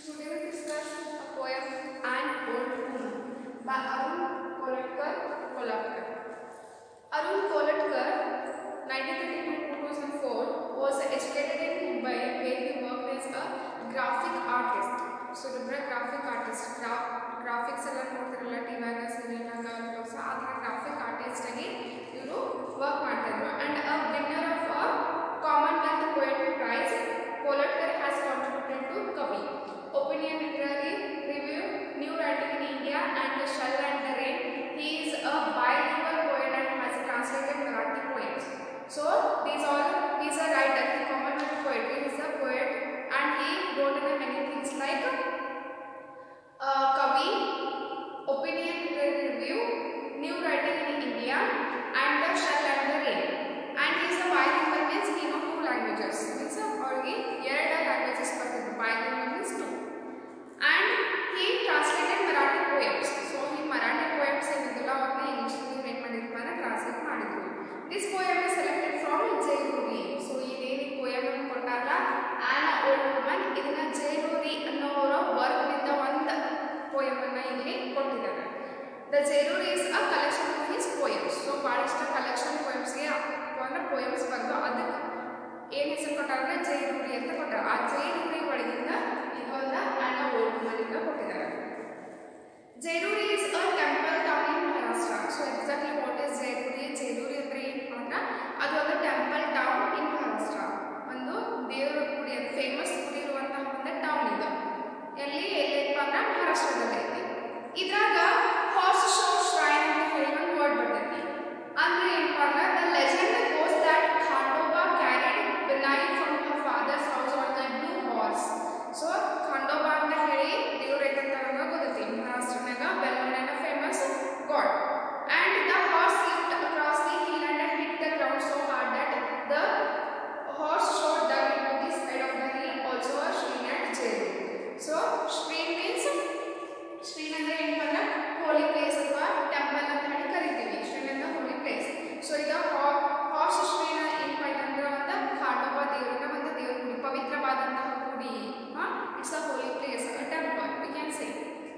Today we discuss a poem An Old Woman by Arun Kolatkar. Arun Kolatkar, 1932 to 2004, was educated in Mumbai where he worked as a graphic artist. So, graphic artist, graphics ಎಲ್ಲ ನೋಡ್ತಿರಲ್ಲ ಟಿವಿಯಾಗ ಸೀರಿಯಲ್ನಾಗ so ಆ ಥರ graphic artist ಆಗಿ ಇವರು work ಮಾಡ್ತಿದ್ರು and a winner of a Commonwealth Poetry Prize Kolatkar has contributed to Kavi, Opinion Literary Review, New Writing in India and The Shell and the Rain. He is a bilingual poet and has translated Marathi poems. So these are writer, he Commonwealth poetry, he is a poet and he wrote in many things like Kavi, Opinion Literary Review, New Writing in India and The Shell and the Rain. And he is a bilingual means he knows two languages. Means ಅವ್ರಿಗೆ ಎರಡು languages ಬರ್ತಿದ್ವು bilingual means two. And he translated Marathi poems. So he Marathi poems ಏನಿದ್ದಿಲ್ಲ ಅವ್ರನ್ನ English ಏನು ಮಾಡಿದ್ರಪ್ಪ ಅಂದ್ರೆ translate ಮಾಡಿದ್ರು. This poem is selected from Jairuri. So ಇದೇನು poem ಅನ್ನು ಕೊಟ್ಟಾರಲ್ಲ An Old Woman ಇದನ್ನ Jairuri ಅನ್ನೋರ ವರ್ಕ್ನಿಂದ ಒಂದು poem ಅನ್ನ ಇಲ್ಲಿ ಕೊಟ್ಟಿದ್ದಾರೆ. The Jairuri is a collection of his poems. So ಬಹಳಷ್ಟು collection poems ಗೆ ಅಂದ್ರೆ poems ಬರೆದು ಅದಕ್ಕೆ ಏನು ಹೆಸರು ಕೊಟ್ಟಾರೆ ಜೈರೂರಿ ಅಂತ ಕೊಟ್ಟಾರೆ. ಆ ಜೈರೂರಿ ಒಳಗಿಂದ ಇದೊಂದು An Old Woman ಇಂದ ಕೊಟ್ಟಿದ್ದಾರೆ. Jairuri is a temple town in Maharashtra. So exactly what is Jairuri? Jairuri ಅಂದ್ರೆ ಏನು ಅಂದ್ರೆ ಅದು ಒಂದು ಟೆಂಪಲ್ ಟೌನ್ ಇನ್ ಮಹಾರಾಷ್ಟ್ರ. ಒಂದು ದೇವರ ಗುಡಿ ಫೇಮಸ್ ಗುಡಿ ಇರುವಂತಹ ಒಂದು ಟೌನ್ ಇದು. ಎಲ್ಲಪ್ಪ ಅಂದ್ರೆ ಮಹಾರಾಷ್ಟ್ರದಲ್ಲಿ ಐತಿ. ಇದ್ರಾಗ ಹಾರ್ಸ್ ಶೋ ಶ್ರೈನ್ ಅಂತ ಹೇಳಿ ಒಂದು ವರ್ಡ್ ಬರ್ತೈತಿ. ಅಂದ್ರೆ ಏನಪ್ಪ ಅಂದ್ರೆ the legend goes that Khandoba carried Binai from her father's house on a blue horse. So Khandoba ಅಂತ ಹೇಳಿ ದೇವರು ಐತಂತ ನಮಗೆ ಗೊತ್ತೈತಿ. ಮಹಾರಾಷ್ಟ್ರನಾಗ ಬೆಲ್ಲವನ್ನ famous god. And the horse leaped across the hill and hit the ground so hard that the horse showed dug into the side of the hill. Also a shrine at Jairuri. So shrine means shrine ಅಂದ್ರೆ ಏನಪ್ಪ ಅಂದ್ರೆ holy place ಅಥವಾ temple ಅಂತ ಹೇಳಿ ಕರಿತೀವಿ. shrine ಅಂದ್ರೆ holy place. So ಈಗ horse shrine ಏನಪ್ಪ ಅಂದ್ರೆ ಒಂದು ಖಂಡೋಬಾ ದೇವರನ್ನ ಒಂದು ದೇವರ ಗುಡಿ, ಪವಿತ್ರವಾದಂತಹ ಗುಡಿ. It's a holy place, a temple we can say.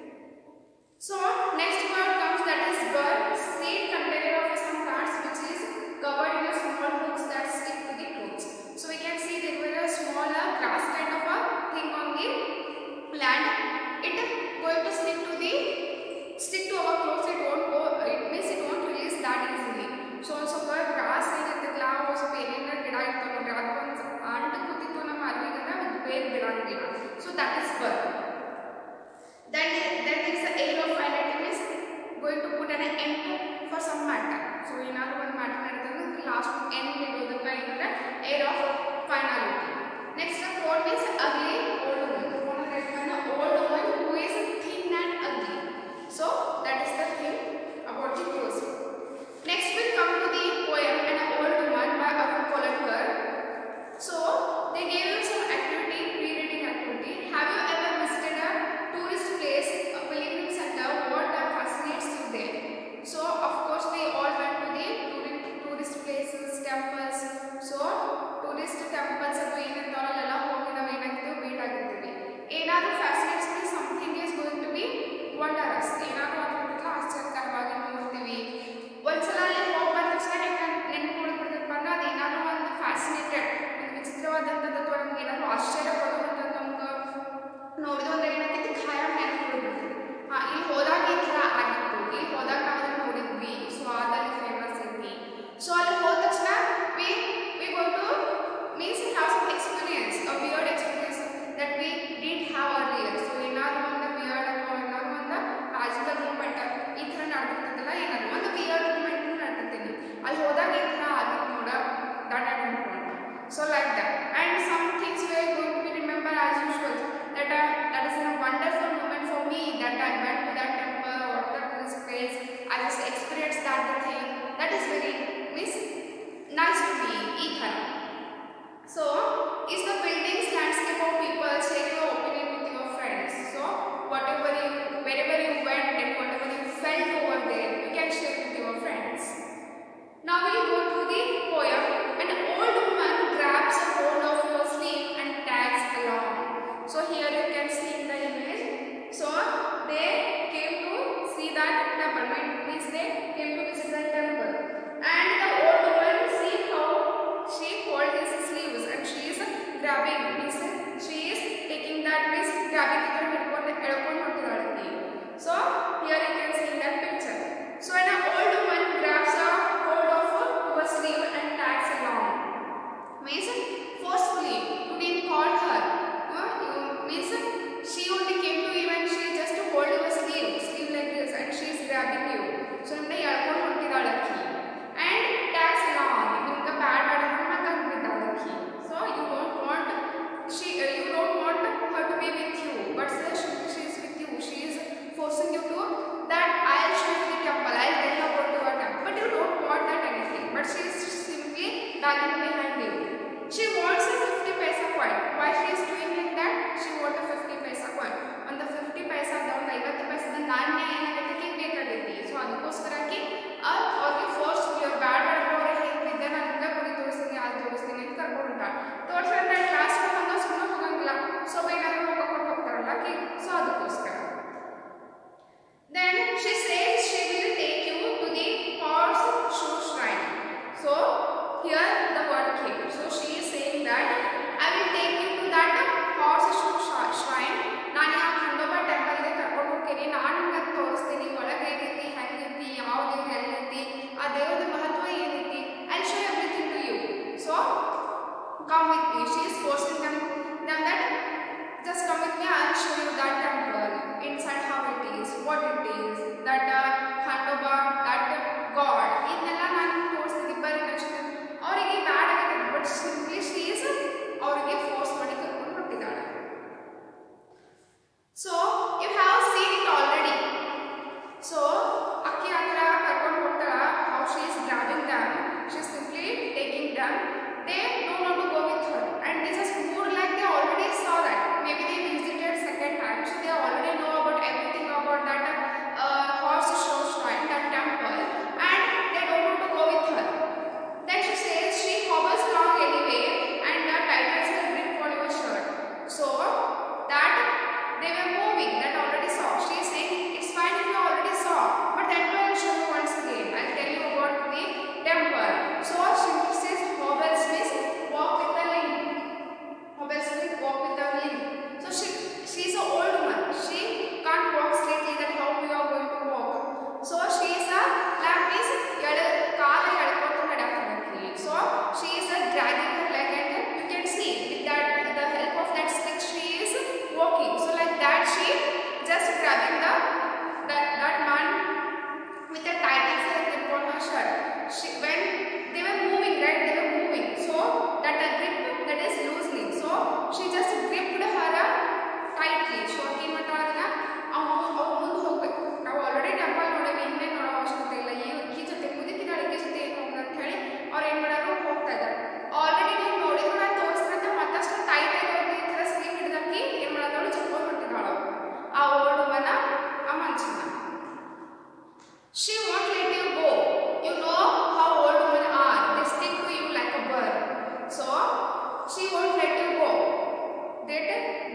So next word comes that is bur, seed container of some plants which is covered in a small hooks that stick to the clothes. So we can see there were a small grass kind of a thing on the land. It going to stick to our clothes. It won't go. It means it won't release that easily. So also grass ಏನಿರ್ತಲ್ಲ ಅವು ಬೇರಿನ ಗಿಡ ಇರ್ತಾವ ನೋಡ್ರಿ, ಅದು ಒಂದು ಅಂಟು ಕೂತಿತ್ತು ನಮ್ಮ ಅರಿವಿಗಂದ್ರೆ ಅದು ಬೇರೆ ಬಿಡಂಗಿಲ್ಲ. So that is bar. Then there is a air of finality is going to put an end for some matter. So ಏನಾದ್ರು ಒಂದು ಮ್ಯಾಟರ್ ನಡೀತಂದ್ರೆ ಲಾಸ್ಟ್ ಎಂಡ್ ಇಡೋದಕ್ಕೆ ಏನಂದ್ರೆ air of finality. Next the quote means ugly old woman. Old woman who is thin and ugly. So that is the thing about the prose. Next we come to the poem An Old Woman by Arun Kolatkar. So they gave you some activity, pre-reading activity. Have you ever visited a tourist place, a pilgrim center? What fascinates you there? So of course we all went to the tourist places, temples. So tourist temples ಅದು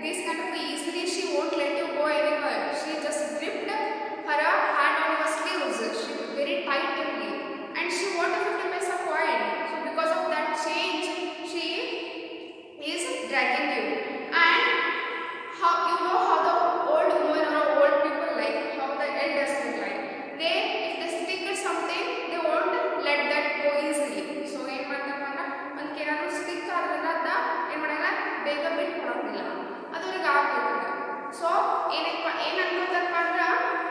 this kind of easily she won't let you go anywhere. She just gripped her hand on your sleeves, she very tightly, and she won't have to miss a point. So because of that change, she is dragging you. And how you know how the old woman or old people like, how the elders like, they if they stick at something, they won't let that go easily. So ಏನು ಮಾಡ್ತಾರಪ್ಪ ಅಂದ್ರೆ ಒಂದು ಏನಾದ್ರು stick ಆದ್ರೆ ಅದನ್ನ ಏನು ಮಾಡಲ್ಲ, ಬೇಗ ಬಿಟ್ಟು ಕೊಡೋದಿಲ್ಲ, ಅದು ಅವ್ರಿಗೆ ಆಗ್ಬೇಕು. ಸೊ ಏನು ಅನ್ಕೋತಾರಪ್ಪ ಅಂದ್ರೆ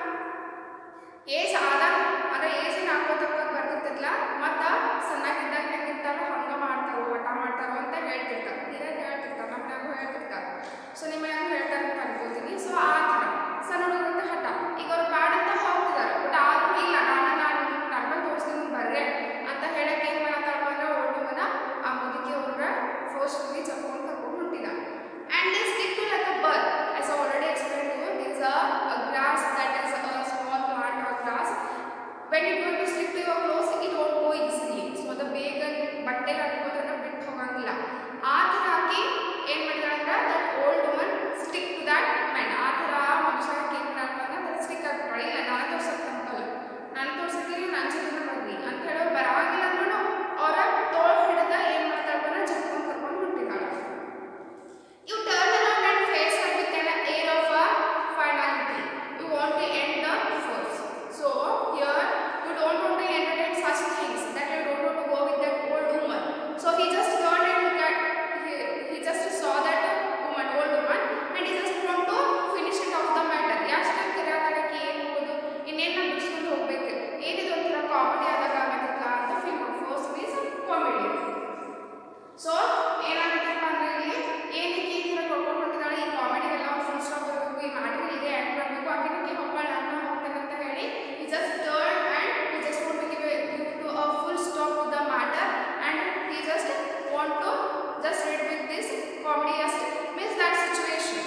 ಏಜ್ ಆದಾಗ ಅಂದ್ರೆ ಏಜ್ ಹಾಕೋತಪ್ಪ ಬರ್ತಿರ್ತಿಲ್ಲ, ಮತ್ತು ಸಣ್ಣಾಗಿದ್ದಾಗ ಹೆಂಗಿರ್ತಾರೋ ಹಂಗೆ ಮಾಡ್ತಾರೋ ಊಟ ಮಾಡ್ತಾರೋ ಅಂತ ಹೇಳ್ತಿರ್ತಾರೆ, ಹಿರಿಯರು ಹೇಳ್ತಿರ್ತಾರೆ, ನಮ್ಮನ್ಯಾಗೂ ಹೇಳ್ತಿರ್ತಾರೆ. ಸೊ ನಿಮ್ಮನ್ಯಾಗೂ ಹೇಳ್ತಾರೆ ಅಂತ ಅನ್ಕೋತೀನಿ. ಸೊ ಆ ಥರ ಸಣ್ಣ ಹುಡುಗರಂತ ಹಠ, ಈಗ ಅವ್ರು ಬ್ಯಾಡ ಅಂತ ಹೋಗ್ತಿದ್ದಾರೆ, ಬಟ್ ಆದ್ರೂ ಇಲ್ಲ ನಾನು ನಾರ್ಮಲ್ ತೋರಿಸ್ತೀನಿ ಬರ್ರೆ ಅಂತ ಹೇಳಕ್ಕೆ ಏನು ಮಾಡತ್ತಾರಪ್ಪ ಅಂದ್ರೆ ಓಲ್ಡ್ ವುಮನ್ ಆ ಮುದುಕಿ ಅವ್ರ ಫೋರ್ಸ್ಫುಲಿ ಚಪ್ಕೊಂಡು ಕರ್ಕೊಂಡು ಹೊಂಟಿದ. And they stick to like a bud. As I already explained to you, this is a grass that is a small plant or grass. When you're going to stick to your clothes, it won't go easily. So the ಬೇಗ ಬಟ್ಟೆ ಹಾಕೋದನ್ನ ಬಿಟ್ಟು ಹೋಗಂಗಿಲ್ಲ. ಆ ಥರ ಹಾಕಿ ಏನು ಮಾಡಿದಾರೆ ಅಂದ್ರೆ that old woman stick to that man. ಆ ಥರ ಮನುಷ್ಯಕ್ಕೆ ಏನು ಮಾಡ್ತಾನೆ ಅಂದ್ರೆ ಸ್ಟಿಕ್ ಆಗ್ತಾಳೆ. ಇಲ್ಲ ನಾನು ತೋರ್ಸಕ್ಕೆ ಅಂತಲ್ಲ, ನಾನು ತೋರ್ಸಕ್ಕೆ ನನ್ನ ಜೊತೆ ಬರ್ರಿ ಅಂತ ಹೇಳೋ ಬರವಾಗಿಲ್ಲ ಅಂದ್ರೂ ಅವರ ತೋಳು ಹಿಡಿದ ಏನು ಮಾಡ್ತಾಳೆ ಅಂದ್ರೆ ಜಪ್ಕೊಂಡು ಕರ್ಕೊಂಡು ಹೊಂಟಿದ್ದಾಳೆ. You turn around and face her with an air of a finality. You want to end the force. So here you don't want to entertain such things, that you don't want to go with that old woman. So he just turned and looked at, he just saw that woman, old woman, and he just want to finish it off the matter. ಯಾಕೆ ಕಿರಾತಕ್ಕೆ ಏನು ಹೋಗೋದು, ಇನ್ನೇನು ಬಿಡಿಸ್ಕೊಂಡು ಹೋಗ್ಬೇಕು, ಏನಿದು ಒಂಥರ comedy ಆದಾಗ ಆಗತ್ತಲ್ಲ ಅಂತ film farce means comedy. So ಏನಾಗುತ್ತಪ್ಪ ಅಂದ್ರೆ ಇಲ್ಲಿ ಏನಕ್ಕೆ ಈ ಥರ ಕೊಡ್ಕೊಂಡು ಹೊಂಟಿದ್ದಾಳೆ, ಈ ಕಾಮಿಡಿಗೆಲ್ಲ ಫುಲ್ ಸ್ಟಾಪ್ ಬರಬೇಕು, ಈ ಮ್ಯಾಟರ್ ಇಲ್ಲಿಗೆ ಆ್ಯಡ್ ಮಾಡಬೇಕು, ಆಕೆನಕ್ಕೆ ಹೋಗ್ಬೇಡ ನಾನು ಹೋಗ್ತೇನೆ ಅಂತ ಹೇಳಿ he just turned and he just want to give to a full stop to the matter, and he just want to just read with this comediest means that situation.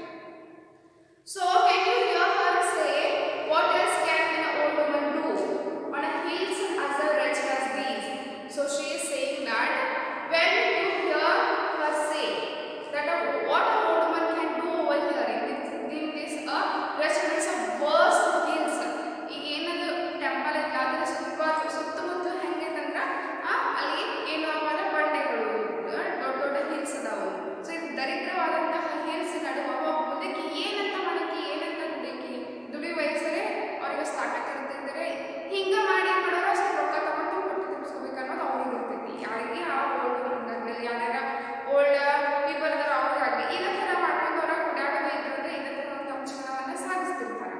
So can you hear her say, what else can an old woman do on a heels as a wretch as these? So she is saying that when you hear her say that what a old woman can do over here in this wretch means a worse heels. ಈಗ ಏನದು temple ಐತೆ ಅದ್ರ ಸುತ್ತಮುತ್ತಲು ಹೆಂಗೈತಂದ್ರೆ ಅಲ್ಲಿ ಏನು ಅಂದ್ರೆ ಬಂಡೆಗಳು ದೊಡ್ಡ ದೊಡ್ಡ ಹಿಲ್ಸ್ ಅದಾವು. ಸೊ ಇದು ದರಿದ್ರವಾದಂತಹ ಹಿಲ್ಸ್ ನಡುವ ಮುದಕಿ ಏನಂತ ಮಾಡಕ್ಕೆ ಏನಂತ ದುಡಿ ವಯಸ್ಸರೆ ಅವ್ರಿಗೆ ಸ್ಟಾರ್ಟ್ ಇರ್ತಿದ್ದಾರೆ, ಹಿಂಗ ಮಾಡಿ ಮಾಡೋರು ಸ್ವಲ್ಪ ರೊಕ್ಕ ತಗೊಂಡು ಹೊಟ್ಟೆ ತುಂಬಿಸ್ಕೋಬೇಕು ಅನ್ನೋದು ಅವ್ರಿಗೆ ಇರ್ತೈತಿ. ಯಾರಿಗೆ ಆ ಓಲ್ಡ್ ವುಮನ್ಗಾಗಲಿ ಯಾರ್ಯಾರ ಓಲ್ಡ್ ಪೀಪಲ್ ಇದಾರೆ ಅವ್ರಿಗಾಗಲಿ ಇದೇ ಥರ ಮಾಡ್ಕೊಂಡು ಅವ್ರ ಓಡಾಡೋದು ಇದ್ರಂದ್ರೆ ಇದೇ ಥರ ಒಂದು ಅಂಶಗಳನ್ನು ಸಾಧಿಸ್ತಿರ್ತಾರೆ.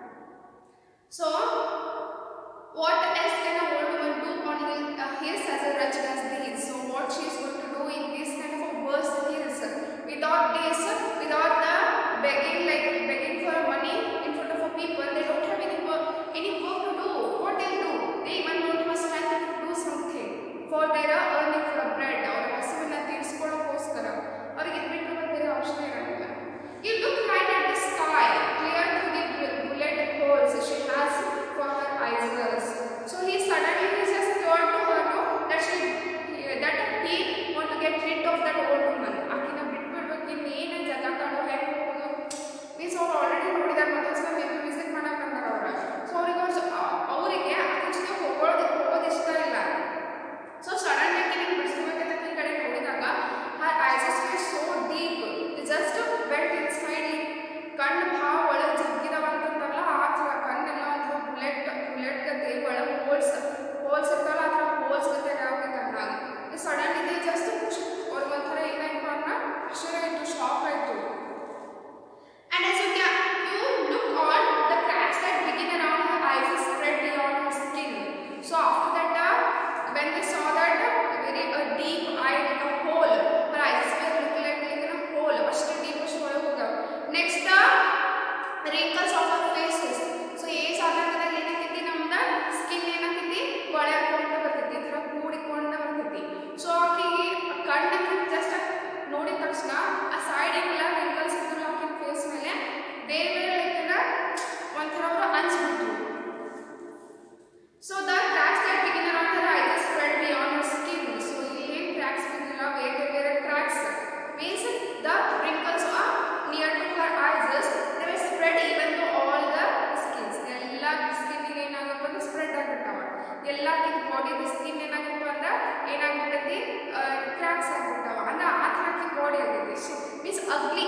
So what else can a old woman do on hills as a wretch as these? So what she is going to do in this kind of a worse hills without this, without the begging for money in front of a people, they don't have any work to do. What they'll do, they even don't have strength to do something for their earning for a bread or ಹಸುವನ್ನ ತೀರಿಸ್ಕೊಳ್ಳೋಕ್ಕೋಸ್ಕರ ಅವ್ರಿಗೆ ಇದು ಬಿಟ್ಟು ಬೇರೆ option ಇರೋದಿಲ್ಲ. You look right at the sky, clear through the bullet holes she has for her eyes. So he suddenly just told to her that he want to get rid of that old woman. ಆಕಿನ ಬಿಟ್ಬಿಡ್ಬೇಕು, ಇನ್ನೇನು ಜಗಾತಾಡೋ ಹೆಂಗೆ ಹೋಗೋದು means ಅವ್ರು already ನೋಡಿದಾರೆ, ಮತ್ತೊಂದ್ಸಲ maybe visit ಮಾಡಕ್ಕೆ ಬಂದಾರ ಅವ್ರ. ಸೊ ಅವರಿಗೆ ಆಕೆ ಜೊತೆ ಹೋಗೋದು ಇಷ್ಟ ಇಲ್ಲ. ಸೊ ಸಡನ್ ಆಗಿ ugly.